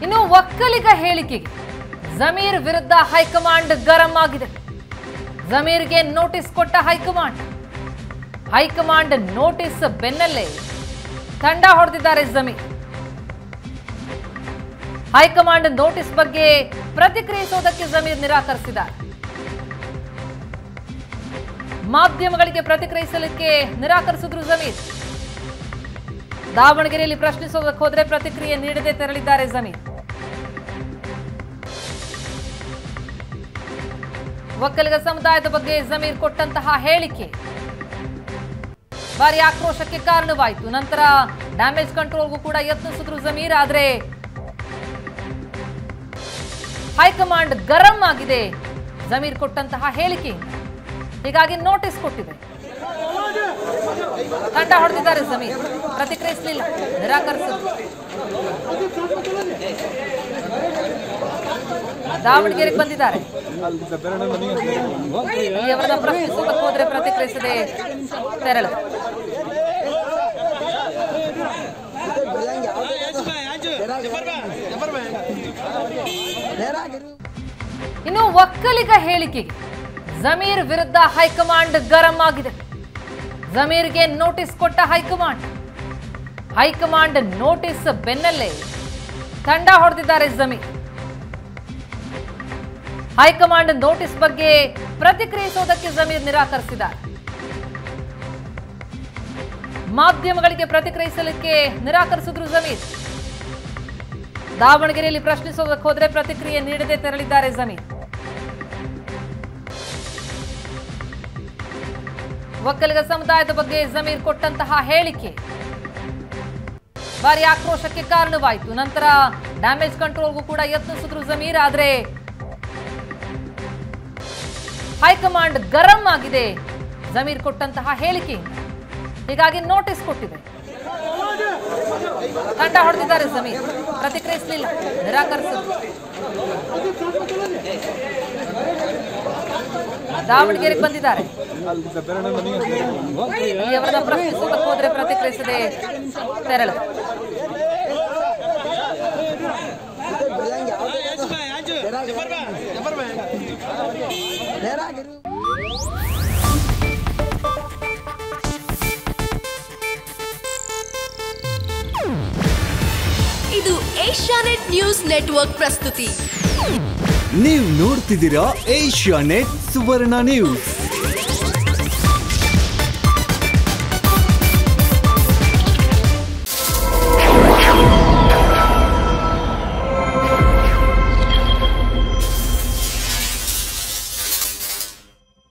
ಇನ್ನು ಒಕ್ಕಲಿಗ ಹೇಳಿಕೆಗೆ ಜಮೀರ್ ವಿರುದ್ಧ ಹೈಕಮಾಂಡ್ ಗರಂ ಆಗಿದೆ. ಜಮೀರ್ಗೆ ನೋಟಿಸ್ ಕೊಟ್ಟ ಹೈಕಮಾಂಡ್ ನೋಟಿಸ್ ಬೆನ್ನಲ್ಲೇ ತಂಡ ಹೊಡೆದಿದ್ದಾರೆ ಜಮೀರ್. ಹೈಕಮಾಂಡ್ ನೋಟಿಸ್ ಬಗ್ಗೆ ಪ್ರತಿಕ್ರಿಯಿಸುವುದಕ್ಕೆ ಜಮೀರ್ ನಿರಾಕರಿಸಿದ್ದಾರೆ. ಮಾಧ್ಯಮಗಳಿಗೆ ಪ್ರತಿಕ್ರಿಯಿಸಲಿಕ್ಕೆ ನಿರಾಕರಿಸಿದ್ರು ಜಮೀರ್. ದಾವಣಗೆರೆಯಲ್ಲಿ ಪ್ರಶ್ನಿಸೋದಕ್ಕೆ ಹೋದ್ರೆ ಪ್ರತಿಕ್ರಿಯೆ ನೀಡದೆ ತೆರಳಿದ್ದಾರೆ ಜಮೀರ್. ಒಕ್ಕಲಿಗ ಸಮುದಾಯದ ಬಗ್ಗೆ ಜಮೀರ್ ಕೊಟ್ಟಂತಹ ಹೇಳಿಕೆ ಭಾರಿ ಆಕ್ರೋಶಕ್ಕೆ ಕಾರಣವಾಯಿತು. ನಂತರ ಡ್ಯಾಮೇಜ್ ಕಂಟ್ರೋಲ್ಗೂ ಕೂಡ ಯತ್ನಿಸಿದ್ರು ಜಮೀರ್. ಆದ್ರೆ ಹೈಕಮಾಂಡ್ ಗರಂ ಆಗಿದೆ ಜಮೀರ್ ಕೊಟ್ಟಂತಹ ಹೇಳಿಕೆಯಿಂದ. ಹೀಗಾಗಿ ನೋಟಿಸ್ ಕೊಟ್ಟಿದೆ. ತಂಡ ಹೊಡೆದಿದ್ದಾರೆ ಜಮೀರ್. ಪ್ರತಿಕ್ರಿಯಿಸಲಿಲ್ಲ, ನಿರಾಕರಿಸಿದ್ರು. ದಾವಣಗೆರೆಗೆ ಬಂದಿದ್ದಾರೆ. ಅವರನ್ನ ಪ್ರಶ್ನಿಸೋದಕ್ಕೆ ಹೋದ್ರೆ ಪ್ರತಿಕ್ರಿಯಿಸದೆ ತೆರಳು. ಇನ್ನು ಒಕ್ಕಲಿಗ ಹೇಳಿಕೆಗೆ ಜಮೀರ್ ವಿರುದ್ಧ ಹೈಕಮಾಂಡ್ ಗರಂ ಆಗಿದೆ. ಜಮೀರ್ಗೆ ನೋಟಿಸ್ ಕೊಟ್ಟ ಹೈಕಮಾಂಡ್ ನೋಟಿಸ್ ಬೆನ್ನಲ್ಲೇ ತಂಡ ಹೊಡೆದಿದ್ದಾರೆ ಜಮೀರ್. ಹೈಕಮಾಂಡ್ ನೋಟಿಸ್ ಬಗ್ಗೆ ಪ್ರತಿಕ್ರಿಯಿಸುವುದಕ್ಕೆ ಜಮೀರ್ ನಿರಾಕರಿಸಿದ್ದಾರೆ. ಮಾಧ್ಯಮಗಳಿಗೆ ಪ್ರತಿಕ್ರಿಯಿಸಲಿಕ್ಕೆ ನಿರಾಕರಿಸಿದ್ರು ಜಮೀರ್. ದಾವಣಗೆರೆಯಲ್ಲಿ ಪ್ರಶ್ನಿಸೋದಕ್ಕೆ ಹೋದ್ರೆ ಪ್ರತಿಕ್ರಿಯೆ ನೀಡದೆ ತೆರಳಿದ್ದಾರೆ ಜಮೀರ್. ಒಕ್ಕಲಿಗ ಸಮುದಾಯದ ಬಗ್ಗೆ ಜಮೀರ್ ಕೊಟ್ಟಂತಹ ಹೇಳಿಕೆ ಭಾರಿ ಆಕ್ರೋಶಕ್ಕೆ ಕಾರಣವಾಯಿತು. ನಂತರ ಡ್ಯಾಮೇಜ್ ಕಂಟ್ರೋಲ್ಗೂ ಕೂಡ ಯತ್ನಿಸಿದ್ರು ಜಮೀರ್. ಆದ್ರೆ ಹೈಕಮಾಂಡ್ ಗರಂ ಆಗಿದೆ ಜಮೀರ್ ಕೊಟ್ಟಂತಹ ಹೇಳಿಕೆಯಿಂದ. ಹೀಗಾಗಿ ನೋಟಿಸ್ ಕೊಟ್ಟಿದೆ. ತಂಡ ಹೊಡೆದಿದ್ದಾರೆ ಜಮೀರ್. ಪ್ರತಿಕ್ರಿಯಿಸಲಿಲ್ಲ, ನಿರಾಕರಿಸಿದ್ರು. ದಾವಣಗೆರೆಗೆ ಬಂದಿದ್ದಾರೆ. ಅವರನ್ನ ಪ್ರಶ್ನಿಸೋದಕ್ಕೆ ಹೋದ್ರೆ ಪ್ರತಿಕ್ರಿಯಿಸದೆ ತೆರಳು. ಇದು ಏಷ್ಯಾನೆಟ್ ನ್ಯೂಸ್ ನೆಟ್ವರ್ಕ್ ಪ್ರಸ್ತುತಿ. ನೀವು ನೋಡ್ತಿದ್ದೀರಾ ಏಷ್ಯಾನೆಟ್ ಸುವರ್ಣ ನ್ಯೂಸ್.